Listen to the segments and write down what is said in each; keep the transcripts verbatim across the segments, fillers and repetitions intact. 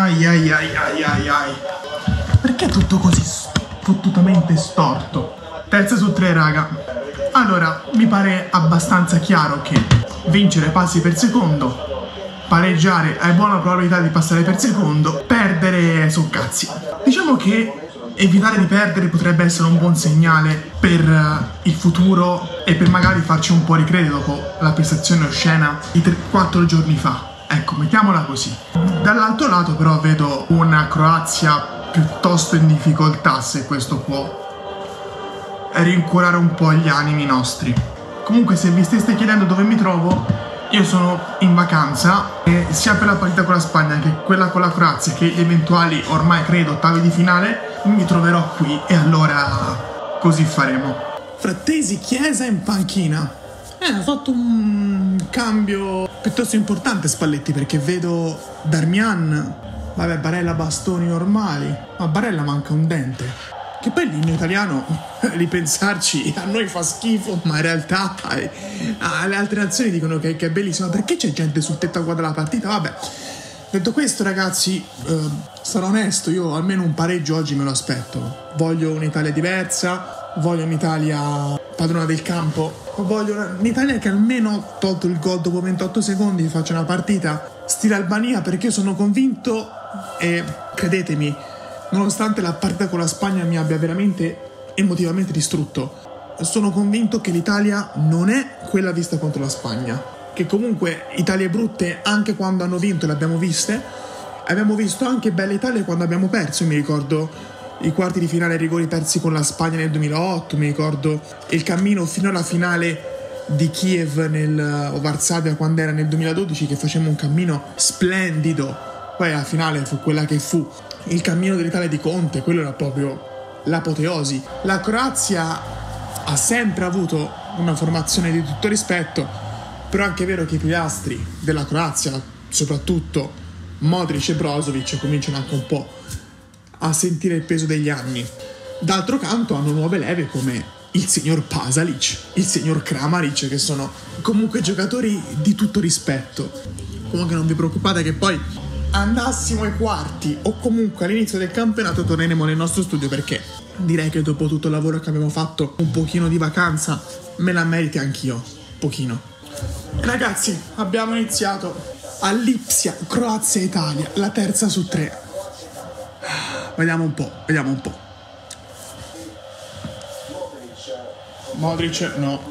Ai ai ai ai ai ai. Perché è tutto così fottutamente storto? Terza su tre, raga. Allora, mi pare abbastanza chiaro che vincere passi per secondo, pareggiare hai buona probabilità di passare per secondo, perdere su cazzi. Diciamo che evitare di perdere potrebbe essere un buon segnale per il futuro e per magari farci un po' ricredere dopo la prestazione oscena di quattro giorni fa. Ecco, mettiamola così. Dall'altro lato però vedo una Croazia piuttosto in difficoltà, se questo può rincuorare un po' gli animi nostri. Comunque, se vi steste chiedendo dove mi trovo, io sono in vacanza e sia per la partita con la Spagna che quella con la Croazia che gli eventuali, ormai credo, ottavi di finale, mi troverò qui e allora così faremo. Frattesi, Chiesa in panchina. Eh, ha fatto un cambio piuttosto importante Spalletti, perché vedo Darmian, vabbè, Barella bastoni normali, ma Barella manca un dente. Che poi l'inno italiano, ripensarci, a noi fa schifo, ma in realtà eh, le altre nazioni dicono che, che è bellissimo. Perché c'è gente sul tetto a guardare la partita? Vabbè, detto questo, ragazzi, eh, sarò onesto, io almeno un pareggio oggi me lo aspetto. Voglio un'Italia diversa, voglio un'Italia padrona del campo, voglio un'Italia che almeno, tolto il gol dopo ventotto secondi, faccia una partita stile Albania, perché io sono convinto, e credetemi, nonostante la partita con la Spagna mi abbia veramente emotivamente distrutto, sono convinto che l'Italia non è quella vista contro la Spagna, che comunque Italie brutte anche quando hanno vinto le abbiamo viste, abbiamo visto anche belle Italie quando abbiamo perso. Io mi ricordo i quarti di finale rigori persi con la Spagna nel duemilaotto, mi ricordo il cammino fino alla finale di Kiev nel, o Varsavia quando era nel duemiladodici, che facemmo un cammino splendido, poi la finale fu quella che fu. Il cammino dell'Italia di Conte, quello era proprio l'apoteosi. La Croazia ha sempre avuto una formazione di tutto rispetto, però è anche vero che i pilastri della Croazia, soprattutto Modric e Brozovic, cominciano anche un po' a sentire il peso degli anni. D'altro canto hanno nuove leve come il signor Pasalic, il signor Kramaric, che sono comunque giocatori di tutto rispetto. Comunque non vi preoccupate che poi andassimo ai quarti o comunque all'inizio del campionato torneremo nel nostro studio, perché direi che dopo tutto il lavoro che abbiamo fatto un pochino di vacanza me la meriti anch'io, pochino. Ragazzi, abbiamo iniziato a Lipsia, Croazia Italia, la terza su tre. Vediamo un po', vediamo un po'. Modric, no.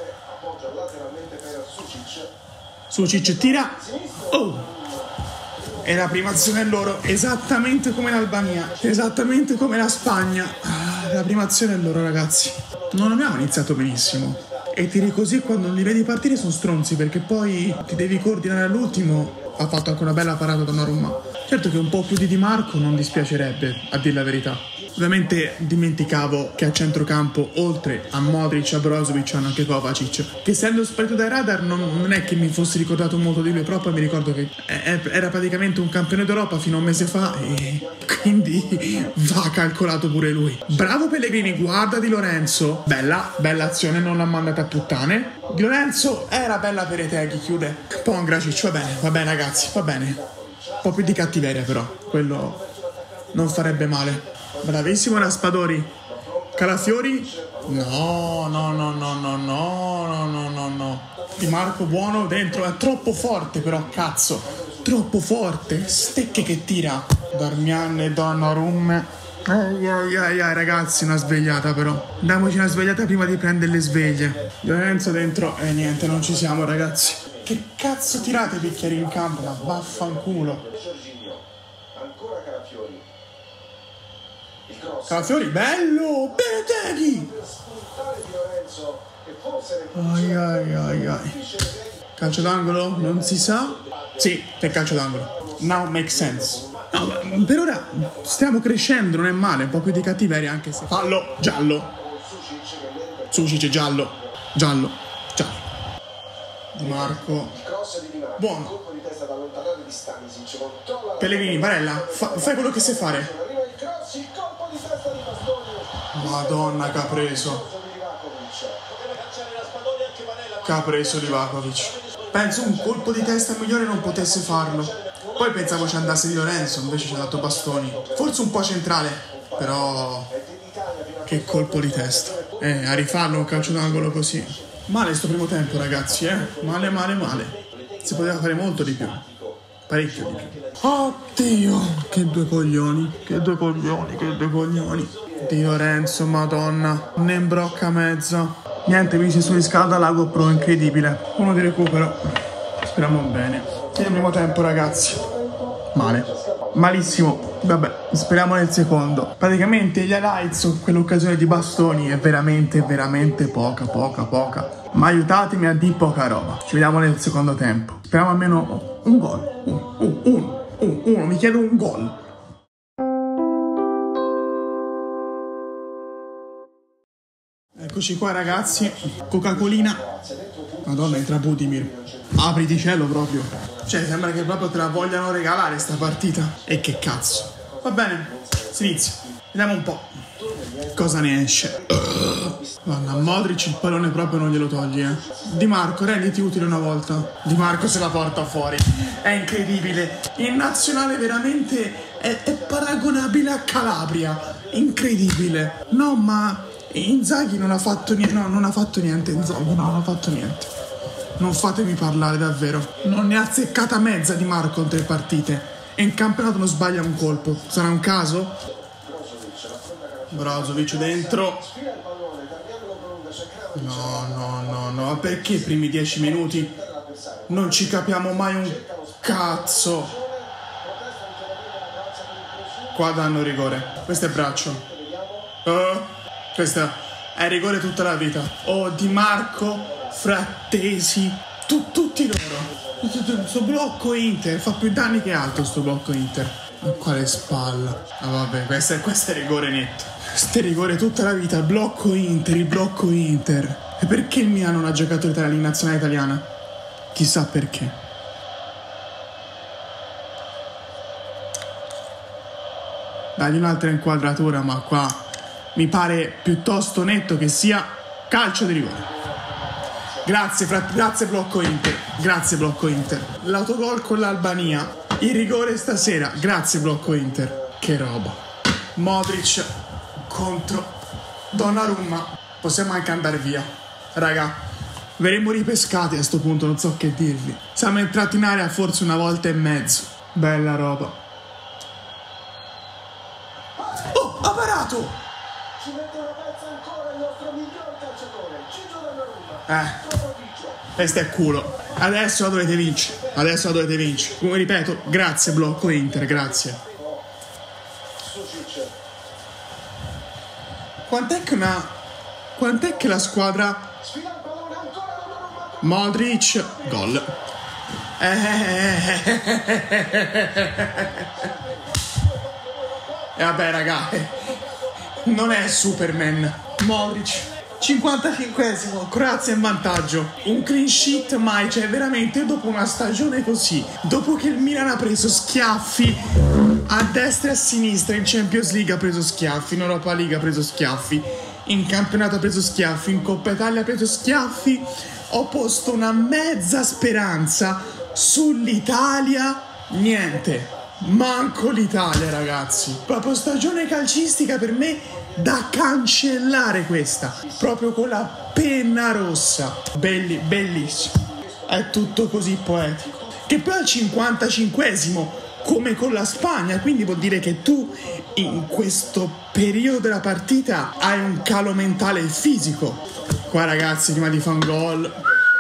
Sucic tira. Oh! E la prima azione loro, esattamente come in Albania, esattamente come la Spagna. La prima azione loro, ragazzi. Non abbiamo iniziato benissimo. E tiri così quando non li vedi partire sono stronzi, perché poi ti devi coordinare all'ultimo. Ha fatto anche una bella parata Donnarumma. Certo che un po' più di Di Marco non dispiacerebbe, a dir la verità. Ovviamente dimenticavo che a centrocampo, oltre a Modric e a Brozovic, hanno anche Kovacic, che essendo sparito dai radar non, non è che mi fossi ricordato molto di lui, però poi mi ricordo che era praticamente un campione d'Europa fino a un mese fa e quindi va calcolato pure lui. Bravo Pellegrini, guarda Di Lorenzo, bella, bella azione, non l'ha mandata a puttane. Di Lorenzo era bella per i Teghi, chiude. Poi Gracic, va bene, va bene ragazzi, va bene. Un po' più di cattiveria però, quello non farebbe male. Bravissimo Raspadori. Calafiori? No, no, no, no, no, no, no, no, no, no. Di Marco buono dentro, è troppo forte però, cazzo. Troppo forte, stecche che tira. Darmian e Donnarumma. Ai ai ai ai ragazzi, una svegliata però. Diamoci una svegliata prima di prendere le sveglie. Lorenzo dentro e eh, niente, non ci siamo ragazzi. Che cazzo tirate bicchieri in campo? Ma vaffanculo. Calafiori, bello! Beneteghi! Ai ai ai ai. Calcio d'angolo? Non si sa? Sì, è calcio d'angolo. Now makes sense. No, per ora stiamo crescendo, non è male, un po' più di cattiveria anche se... Fallo, giallo. Sucic, giallo. Giallo, giallo. Di Marco. Buono. Pellegrini, Barella, fa, fai quello che sai fare. Madonna che ha preso. Che ha preso Livakovic. Penso un colpo di testa migliore non potesse farlo. Poi pensavo ci andasse Di Lorenzo, invece ci ha dato Bastoni. Forse un po' centrale, però che colpo di testa. Eh, a rifarlo un calcio d'angolo così. Male sto primo tempo, ragazzi, eh. Male, male, male. Si poteva fare molto di più. Parecchio di più. Oddio, che due coglioni, che due coglioni, che due coglioni. Di Lorenzo, madonna, ne imbrocca mezza. Niente, mi si surriscalda la GoPro, incredibile. Uno di recupero. Speriamo bene. E il primo tempo, ragazzi. Male. Malissimo. Vabbè, speriamo nel secondo. Praticamente gli highlights su quell'occasione di Bastoni è veramente, veramente poca, poca, poca. Ma aiutatemi a dire poca roba. Ci vediamo nel secondo tempo. Speriamo almeno un gol. Uno, uno, uno, uno, uno. Mi chiedo un gol. Eccoci qua, ragazzi. Coca-Colina. Madonna, entra Budimir. Apriti cielo proprio. Cioè, sembra che proprio te la vogliano regalare sta partita. E che cazzo. Va bene, si inizia. Vediamo un po' cosa ne esce. Madonna, Modric il pallone proprio non glielo togli, eh. Di Marco, renditi utile una volta. Di Marco se la porta fuori. È incredibile. In nazionale veramente è, è paragonabile a Calabria. Incredibile. No, ma Inzaghi non ha fatto niente. No, non ha fatto niente Inzaghi, no, non ha fatto niente. Non fatemi parlare, davvero. Non ne ha azzeccata mezza Di Marco in tre partite. E in campionato non sbaglia un colpo. Sarà un caso? Brozovic dentro. No, no, no, no. Perché i primi dieci minuti non ci capiamo mai un cazzo? Qua danno rigore. Questo è braccio. Oh, questo è rigore tutta la vita. Oh, Di Marco, Frattesi, tu, tutti loro. Sto blocco Inter fa più danni che altro, sto blocco Inter. Ma quale spalla. Ah, vabbè, questo è, questo è rigore netto. Questo è rigore tutta la vita. Blocco Inter, il blocco Inter. E perché il Milan non ha giocato in nazionale italiana? Chissà perché. Dagli un'altra inquadratura, ma qua mi pare piuttosto netto che sia calcio di rigore. Grazie, fra- grazie blocco Inter. Grazie blocco Inter. L'autogol con l'Albania. Il rigore stasera. Grazie blocco Inter. Che roba. Modric contro Donnarumma. Possiamo anche andare via. Raga, verremo ripescati a sto punto, non so che dirvi. Siamo entrati in area forse una volta e mezzo. Bella roba. Oh, ha parato! Ci mette una pezza ancora il nostro miglior calciatore, Ciccio Donnarumma. Eh. Questo è culo. Adesso la dovete vincere. Adesso la dovete vincere. Come ripeto, grazie blocco Inter, grazie. Quant'è che una. Quant'è che la squadra. Modric. Gol. E vabbè, raga. Non è Superman. Modric. cinquantacinquesimo, Croazia in vantaggio. Un clean sheet mai, cioè veramente dopo una stagione così, dopo che il Milan ha preso schiaffi a destra e a sinistra, in Champions League ha preso schiaffi, in Europa League ha preso schiaffi, in campionato ha preso schiaffi, in Coppa Italia ha preso schiaffi, ho posto una mezza speranza sull'Italia, niente, manco l'Italia, ragazzi. Proprio stagione calcistica per me da cancellare questa, proprio con la penna rossa. Belli, bellissimo. È tutto così poetico. Che poi al cinquantacinquesimo, come con la Spagna, quindi vuol dire che tu in questo periodo della partita hai un calo mentale e fisico. Qua, ragazzi, prima di fare un gol,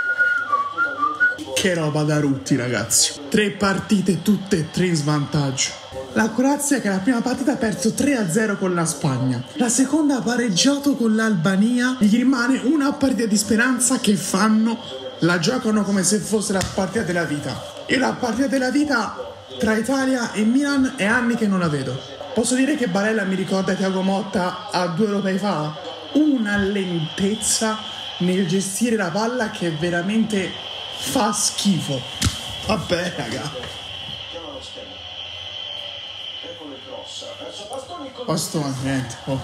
che roba da rutti, ragazzi. Tre partite tutte e tre in svantaggio. La Croazia che la prima partita ha perso tre a zero con la Spagna, la seconda ha pareggiato con l'Albania, gli rimane una partita di speranza che fanno, la giocano come se fosse la partita della vita. E la partita della vita tra Italia e Milan è anni che non la vedo. Posso dire che Barella mi ricorda Thiago Motta a due europei fa? Una lentezza nel gestire la palla che veramente fa schifo. Vabbè, raga. Bastone, niente. Oh.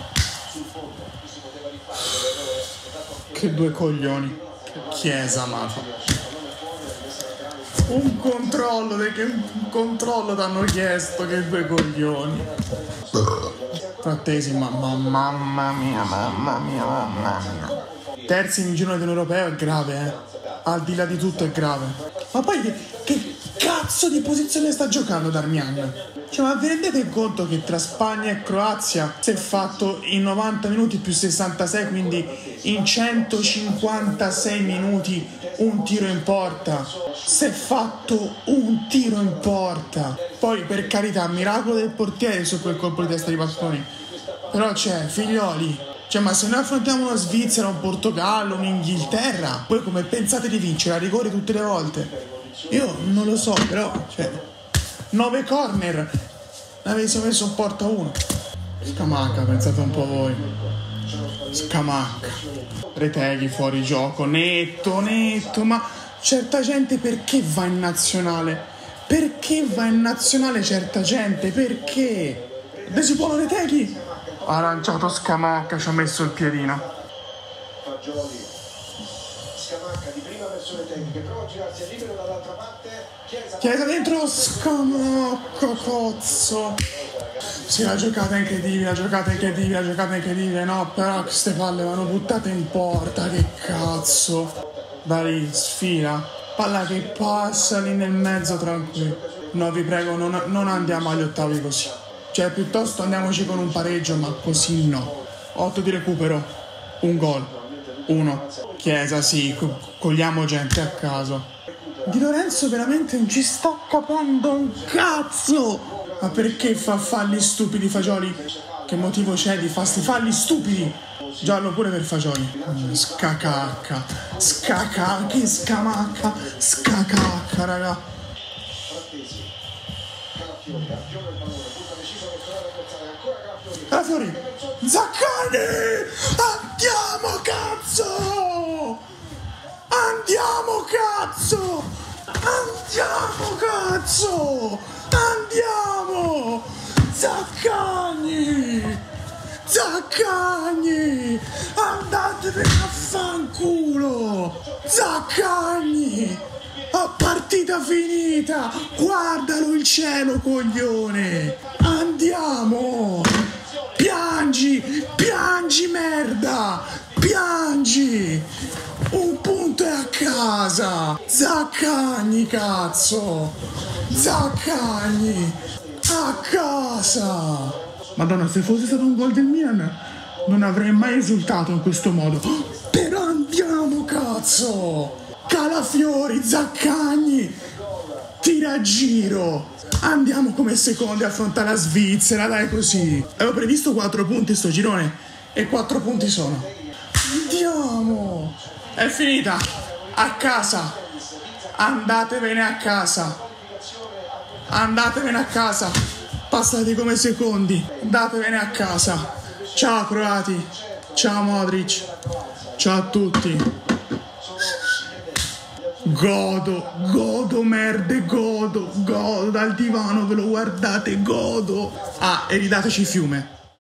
Che due coglioni. Che chiesa, mato. Un controllo, perché un controllo t'hanno chiesto, che due coglioni. Trattesima, ma mamma mia, mamma mia, mamma mia. Terzi in girone dell'Europeo è grave, eh. Al di là di tutto è grave. Ma poi che, che cazzo di posizione sta giocando Darmian? Cioè, ma vi rendete conto che tra Spagna e Croazia si è fatto in novanta minuti più sessantasei, quindi in centocinquantasei minuti un tiro in porta? Si è fatto un tiro in porta. Poi, per carità, miracolo del portiere su quel colpo di testa di Bastoni. Però c'è, figlioli, cioè, ma se noi affrontiamo una Svizzera, un Portogallo, un'Inghilterra, poi come pensate di vincere a rigore tutte le volte? Io non lo so, però, cioè, nove corner, ne avessimo messo un porta uno. Scamacca, pensate un po' voi. Scamacca. Reteghi fuori gioco, netto, netto, ma certa gente perché va in nazionale? Perché va in nazionale certa gente? Perché? Adesso buono Reteghi? Aranciato Scamacca, ci ha messo il piedino. Fagioli, Scamacca di prima versione tecnica, prova a girarsi, è libero dall'altra parte, Chiesa, Chiesa dentro, Scamacca, cazzo. Sì, la giocata è incredibile, la giocata è incredibile, la giocata è incredibile, no, però queste palle vanno buttate in porta, che cazzo. Da lì, sfila, palla che passa lì nel mezzo tranquillo. No, vi prego, non, non andiamo agli ottavi così. Cioè, piuttosto andiamoci con un pareggio, ma così no. otto di recupero, un gol, uno. Chiesa, sì, co- cogliamo gente a caso. Di Lorenzo veramente non ci sta capendo un cazzo. Ma perché fa falli stupidi Fagioli? Che motivo c'è di fare sti falli stupidi? Giallo pure per Fagioli. Scacacca, scacacca, che scamacca, scacacca, raga. Calafiori, Zaccagni, andiamo cazzo, andiamo cazzo, andiamo cazzo, andiamo, Zaccagni, Zaccagni, andatevene a fanculo, Zaccagni, a partita finita, guardalo il cielo coglione, andiamo. Piangi, piangi merda, piangi, un punto è a casa, Zaccagni cazzo, Zaccagni, a casa. Madonna, se fosse stato un gol del Milan non avrei mai esultato in questo modo, però andiamo cazzo, Calafiori, Zaccagni, tira a giro. Andiamo come secondi a affrontare la Svizzera, dai così. Avevo previsto quattro punti sto girone e quattro punti sono. Andiamo. È finita. A casa. Andatevene a casa. Andatevene a casa. Passate come secondi. Andatevene a casa. Ciao croati. Ciao Modric. Ciao a tutti. Godo, godo merde, godo, godo, dal divano ve lo guardate, godo. Ah, e ridateci Fiume.